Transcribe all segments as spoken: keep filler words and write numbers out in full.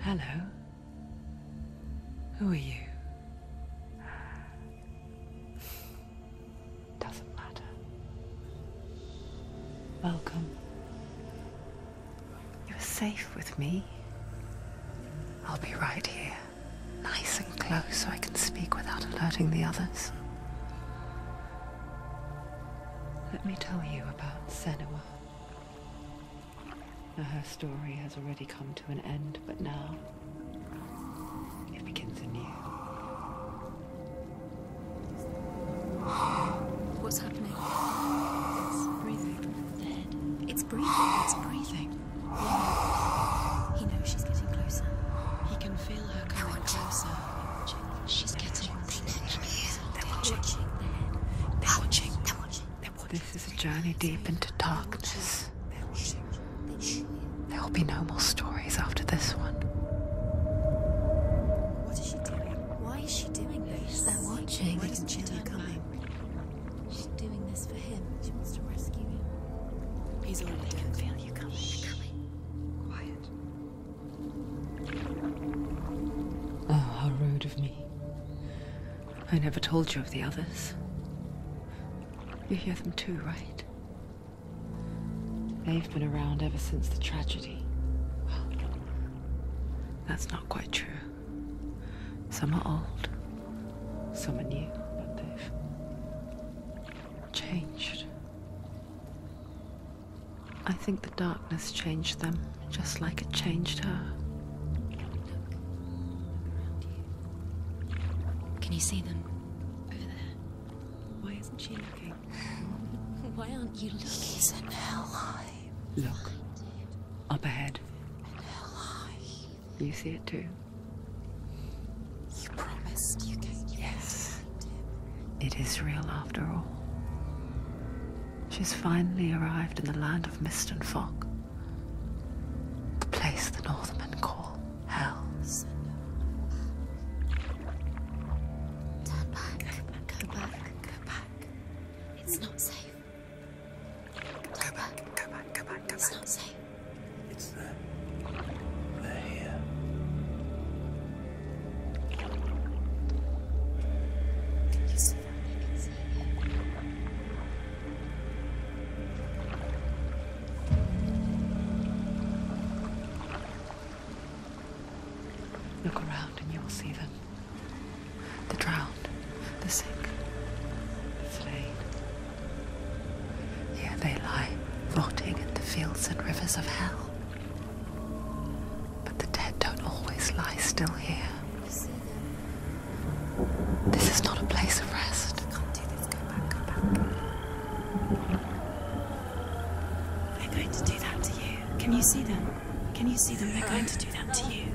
Hello. Who are you? Doesn't matter. Welcome. You're safe with me. I'll be right here, nice and close so I can speak without alerting the others. Let me tell you about Senua. Now, her story has already come to an end, but now it begins anew. What's happening? It's breathing. Dead. It's breathing. It's breathing. Yeah. He knows she's getting closer. He can feel her coming closer. She's getting closer. They're watching. They're watching. They're watching. They're watching. This is a journey deep into darkness. There will be no more stories after this one. What is she doing? Why is she doing this? They're watching. Why doesn't she feel you coming? She's doing this for him. She wants to rescue him. He's already dead. I can feel you coming. Quiet. Oh, how rude of me. I never told you of the others. You hear them too, right? They've been around ever since the tragedy. Well, that's not quite true. Some are old, some are new, but they've changed. I think the darkness changed them, just like it changed her. Can you see them? Over there. Why isn't she looking? Why aren't you looking? He's in Helheim. Look, up ahead. In Helheim. You see it too? You promised you gave you Yes. It is real after all. She's finally arrived in the land of mist and fog. The place the Northmen call Hell. Turn back. Go back. Go back. It's not safe. Go back, go back, go back, go It's back. not safe. It's them. They're here. You see them? They can see you. Look around and you will see them. The drowned, the sick, the slain. Here they lie, rotting in the fields and rivers of hell. But the dead don't always lie still here. You see them? This is not a place of rest. You can't do this. Go back. Go back. They're going to do that to you. Can you see them? Can you see them? They're going to do that to you.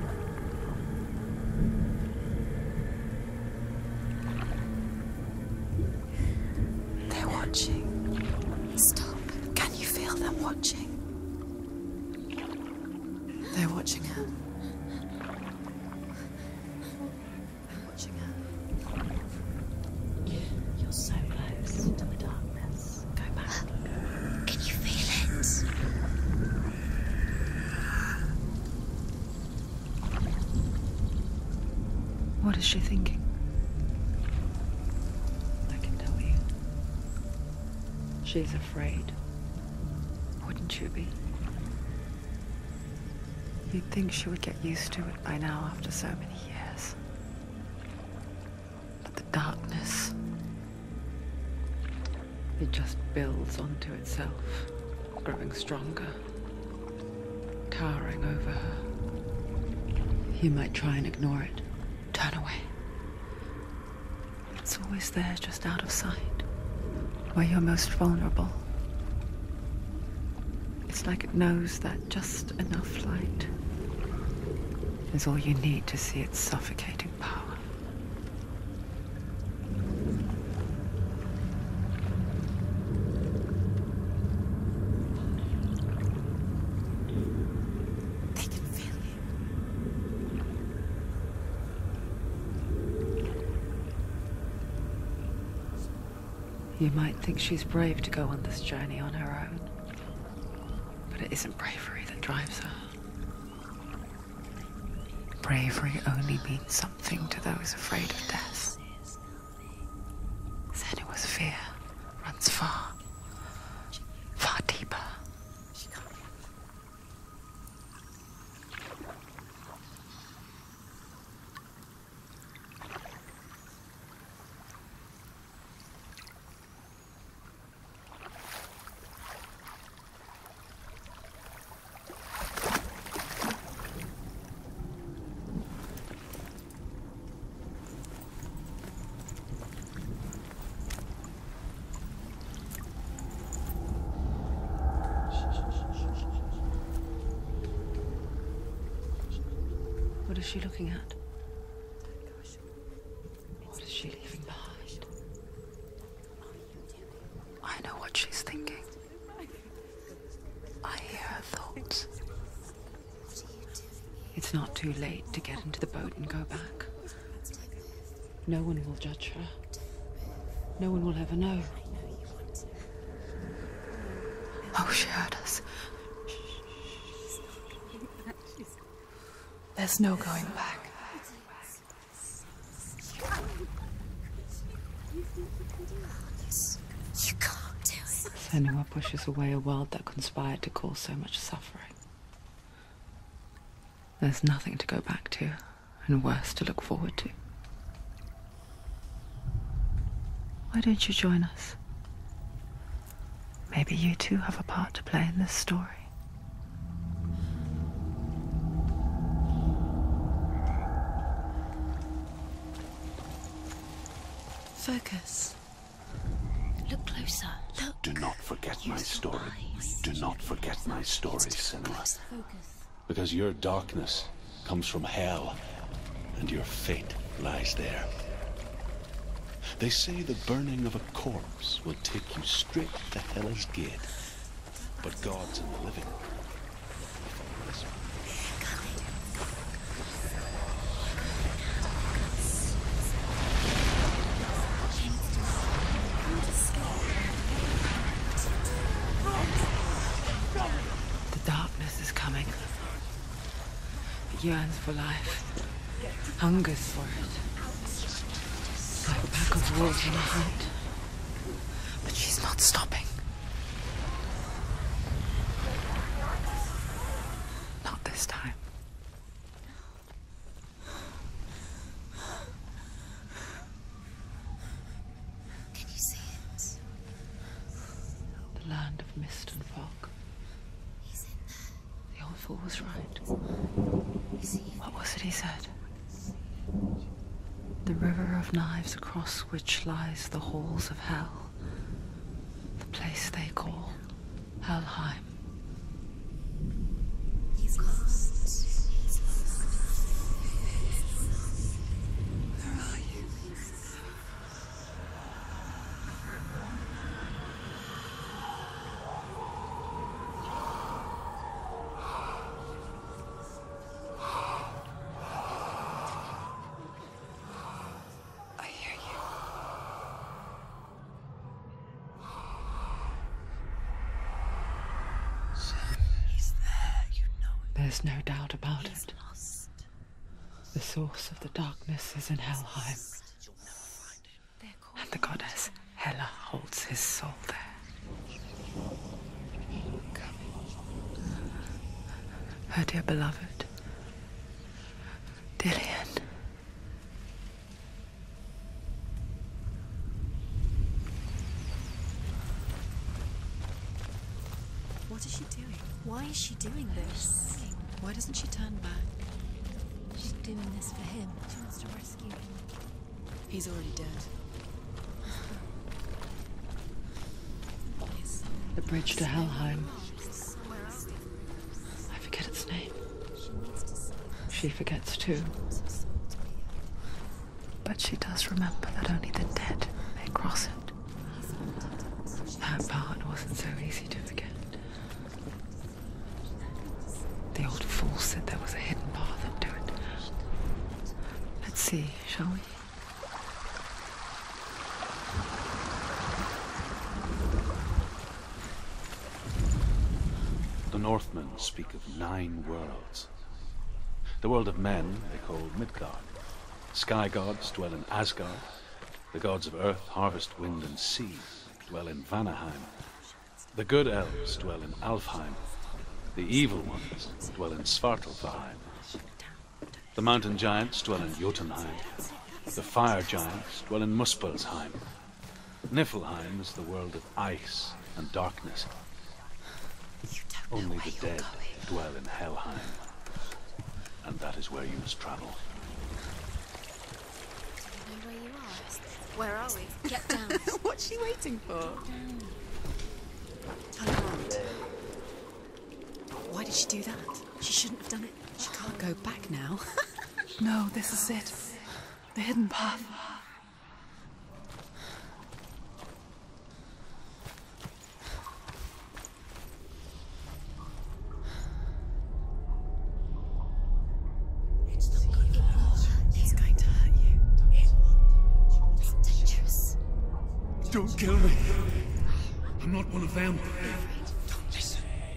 They're watching. Stop. Can you feel them watching? They're watching her. They're watching her. You're so close to the darkness. Go back. Can you feel it? What is she thinking? I can tell you. She's afraid. Wouldn't you be? You'd think she would get used to it by now after so many years. But the darkness, it just builds onto itself, growing stronger, towering over her. You might try and ignore it, turn away. It's always there, just out of sight, where you're most vulnerable. It's like it knows that just enough light is all you need to see its suffocating power. They can feel you. You might think she's brave to go on this journey on her own, but it isn't bravery that drives her. bravery only means something to those afraid of death. Senua's fear runs far, far deeper. What is she looking at? What is she leaving behind? I know what she's thinking. I hear her thoughts. It's not too late to get into the boat and go back. No one will judge her. No one will ever know. Oh, she heard us. There's no going back. You can't do it. Senua pushes away a world that conspired to cause so much suffering. There's nothing to go back to, and worse to look forward to. Why don't you join us? Maybe you too have a part to play in this story. Focus. Look closer. Look. Do not forget my story. Do not forget my story, Senua. Because your darkness comes from hell, and your fate lies there. They say the burning of a corpse will take you straight to Hela's gate. But God's in the living. The darkness is coming. It yearns for life, hungers for it. Like a pack of wolves on a hunt. But she's not stopping. Not this time. Can you see it? The land of mist and fog. He's in there. The old fool was right. You see? What was it he said? The river of knives across which lies the halls of hell. The place they call Helheim. He's lost. He's lost. Where are you? I hear you. He's there, you know it. There's no doubt about He's it. lost. The source of the darkness is in Helheim, and the goddess Hela holds his soul there. Her dear beloved, Dillian. What is she doing? Why is she doing this? Why doesn't she turn back? She's doing this for him. She wants to rescue him. He's already dead. Yes. The bridge to Helheim. I forget its name. She forgets too. But she does remember that only the dead may cross it. That part wasn't so easy to forget. The old fool said there was a hidden path into it. Let's see, shall we? The Northmen speak of nine worlds. The world of men they call Midgard. Sky gods dwell in Asgard. The gods of earth, harvest, wind, and sea dwell in Vanaheim. The good elves dwell in Alfheim. The evil ones dwell in Svartalfheim. The mountain giants dwell in Jotunheim. The fire giants dwell in Muspelheim. Niflheim is the world of ice and darkness. Only the dead dwell in Helheim. And that is where you must travel. Do you know where you are? Where are we? Get down. What's she waiting for? Turn around. Why did she do that? She shouldn't have done it. She can't go back now. No, this is it. The hidden path. It's going to hurt you. It's dangerous. Don't kill me. I'm not one of them. Don't listen.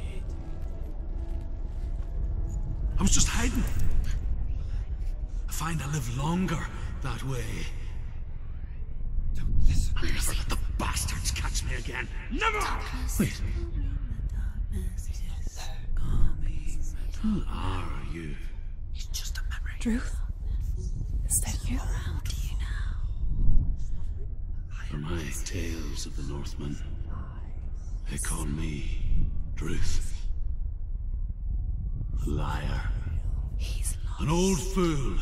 I was just hiding. I find I live longer that way. Don't listen. I'll never let the bastards catch me again. Never! Wait. Who are you? It's just a memory. Druth? Is that you? How do you know? For my tales of the Northmen, they call me Druth. A liar. He's lost. An old fool.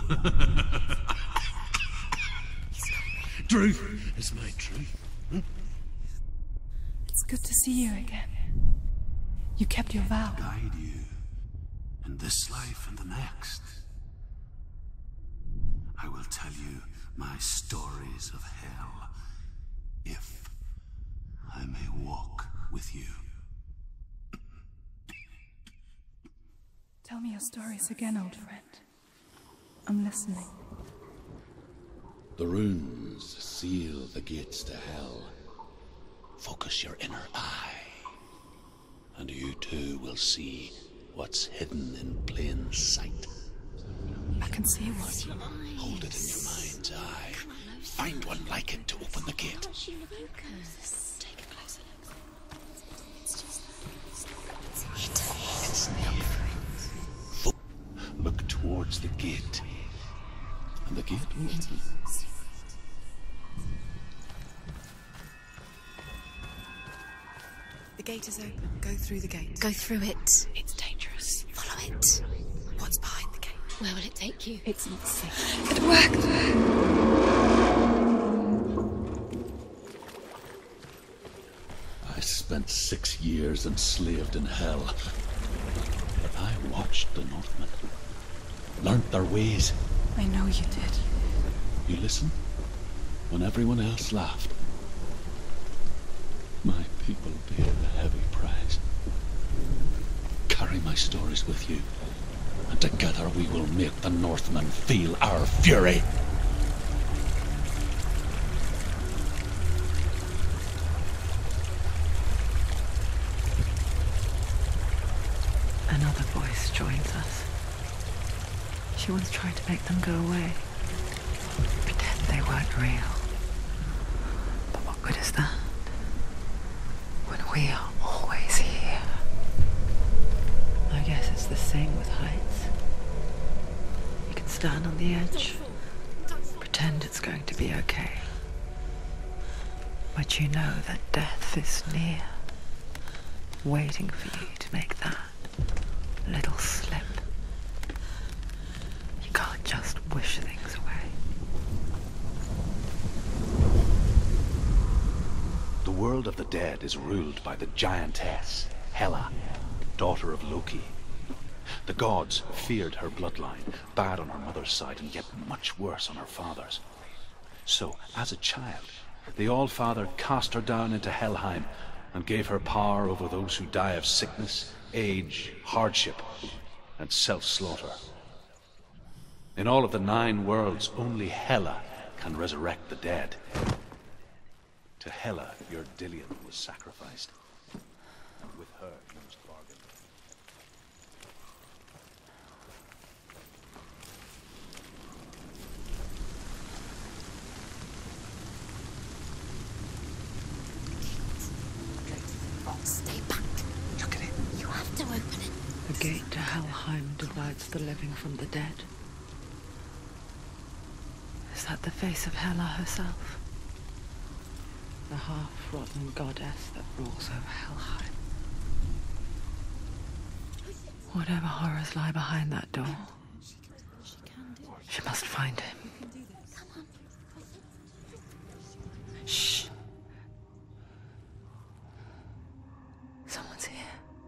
Druth is my truth. Huh? It's good to see you again. You kept your vow. Guide you in this life and the next. I will tell you my stories of hell, if I may walk with you. Tell me your stories again, old friend. I'm listening. The runes seal the gates to hell. Focus your inner eye, and you too will see what's hidden in plain sight. I can see what. Hold it in your mind's eye. Find one like it to open the gate. Take a closer look. It's just It's near. Look towards the gate, and the gate will open. The gate is open. Go through the gate. Go through it. It's dangerous. Follow it. What's behind the gate? Where will it take you? It's not safe. It worked. I spent six years enslaved in hell. But I watched the Northmen, learnt their ways. I know you did. You listened when everyone else laughed. My people paid a heavy price. Carry my stories with you, and together we will make the Northmen feel our fury. Another voice joins us. She once tried to make them go away. Pretend they weren't real. But what good is that? When we are always here. I guess it's the same with heights. You can stand on the edge, pretend it's going to be okay. But you know that death is near, waiting for you to make that little slip. You can't just wish things away. The world of the dead is ruled by the giantess, Hela, daughter of Loki. The gods feared her bloodline, bad on her mother's side and yet much worse on her father's. So, as a child, the All-Father cast her down into Helheim and gave her power over those who die of sickness, age, hardship, and self-slaughter. In all of the nine worlds, only Hela can resurrect the dead. To Hela, your Dillion was sacrificed, and with her you must bargain. The gate to Helheim divides the living from the dead. Is that the face of Hela herself? The half-rotten goddess that rules over Helheim. Whatever horrors lie behind that door, she must find him. Shh. Someone's here.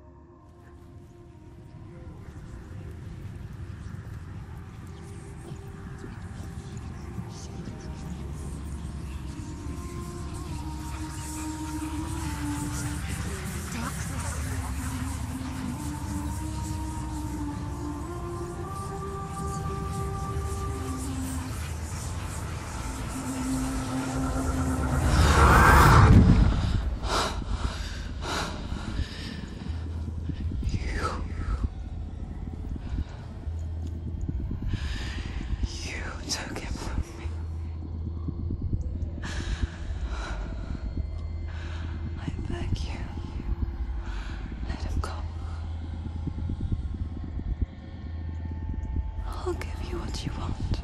I'll give you what you want.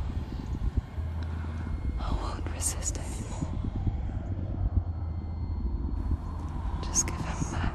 I won't resist anymore. Just give him back.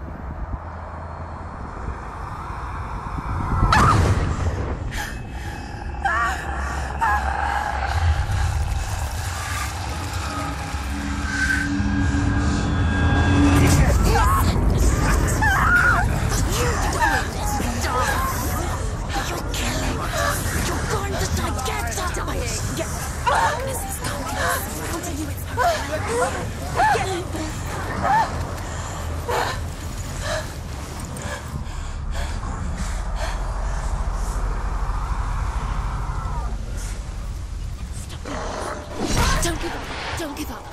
Don't give up. Don't give up.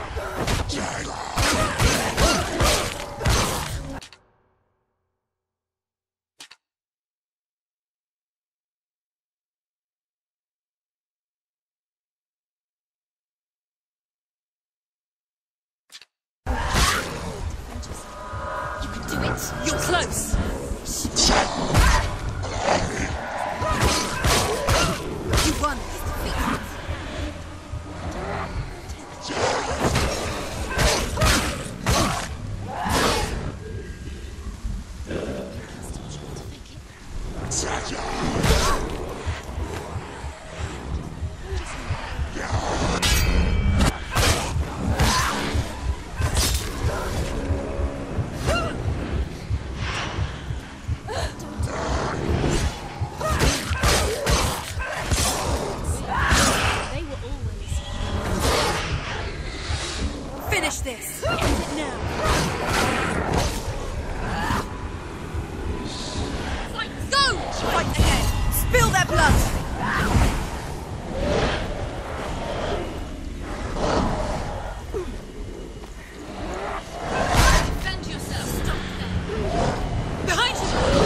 You can do it. You're close. You won. Finish this! End it now! Fight! Go! Fight again! Spill their blood! Defend yourself! Stop there! Behind you!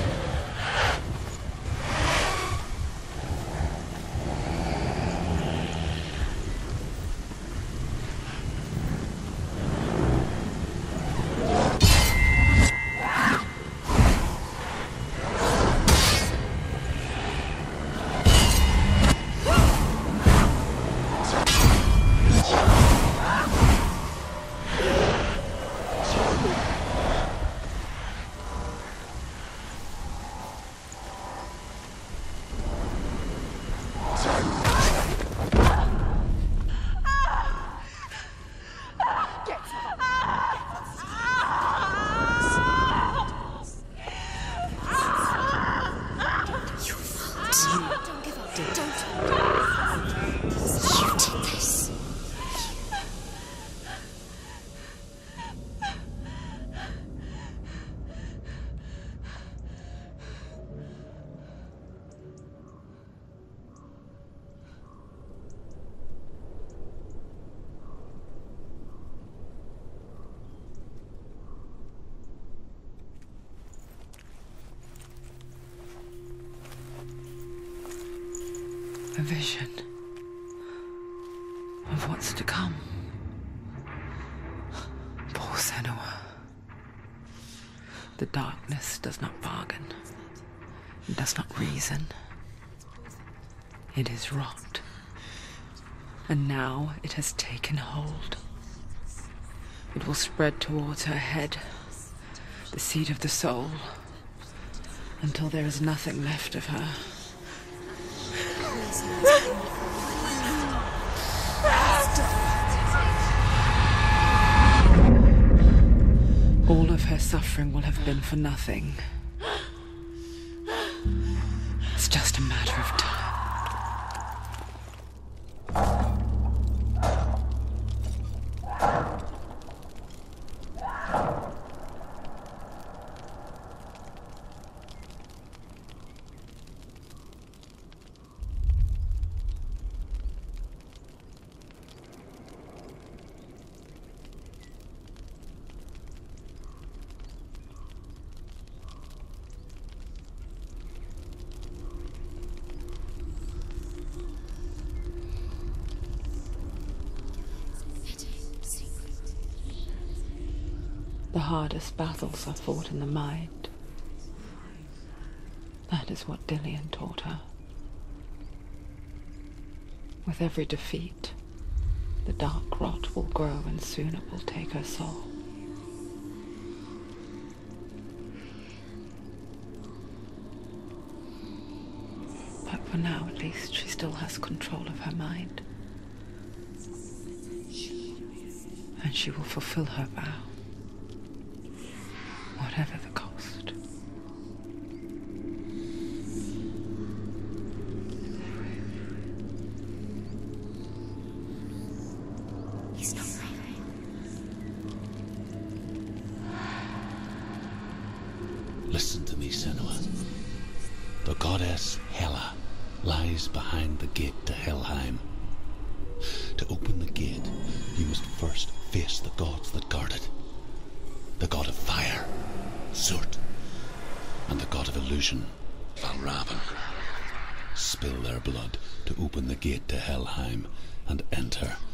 A vision of what's to come. Poor Senua. The darkness does not bargain. It does not reason. It is wrought. And now it has taken hold. It will spread towards her head, the seat of the soul, until there is nothing left of her. All of her suffering will have been for nothing. It's just a matter of time. The hardest battles are fought in the mind. That is what Dillion taught her. With every defeat, the dark rot will grow and soon it will take her soul. But for now, at least, she still has control of her mind. And she will fulfill her vow. Whatever the cost. He's not moving. Listen to me, Senua. The goddess Hela lies behind the gate to Helheim. To open the gate, you must first face the gods that guard it. The god of fire, Surt, and the god of illusion, Valravn. Spill their blood to open the gate to Helheim and enter.